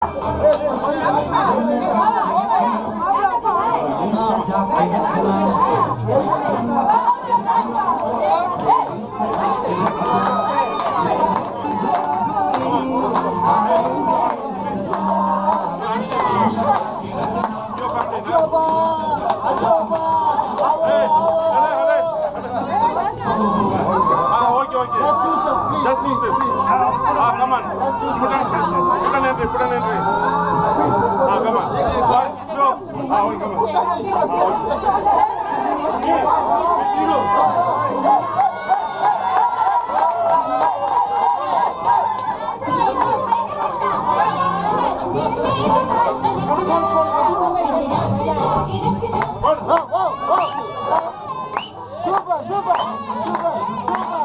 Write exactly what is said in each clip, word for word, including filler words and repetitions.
Just use it. Ah, come on. Put an, put an entry, put an entry. Ah, come on. One, two. Ah, wait, come on. Super, super, super, super.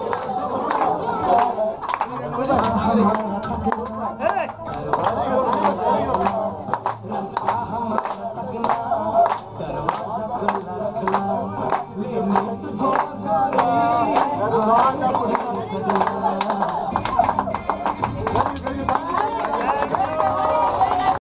Hey!